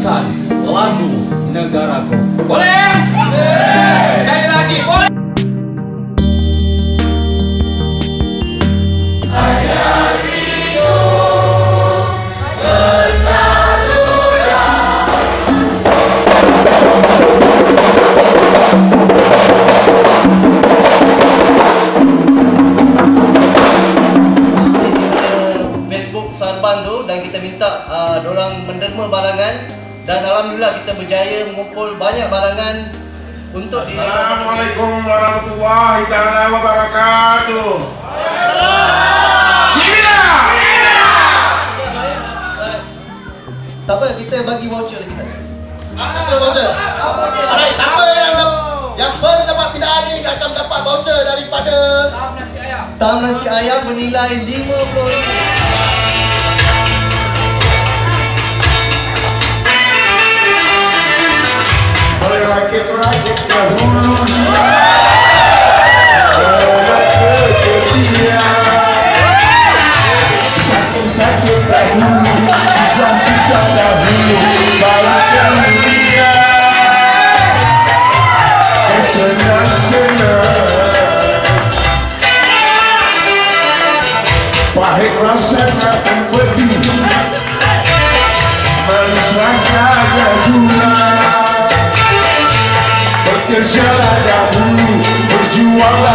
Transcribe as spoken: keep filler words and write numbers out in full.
menyanyikan lagu Negaraku. Boleh? Sekali lagi, boleh? Dan kita minta uh, dorang menderma barangan, dan alhamdulillah kita berjaya mengumpul banyak barangan untuk Assalamualaikum warahmatullahi taala wabarakatuh. Gimana? Tak apa, kita bagi voucher lagi tak? Apa tu voucher? Alright, siapa yang yang first dapat pindahan ni akan dapat voucher daripada Tam Nasi Ayam. Tam Nasi Ayam bernilai lima puluh ringgit. Rakit-rakit dahulu Selamat kejadian Sakit-sakit dahulu Susah-susah dahulu Baru kemudian Senang-senang Pahit rasanya akan pedih Manis rasanya gula Kerjalah dahulu, berjuanglah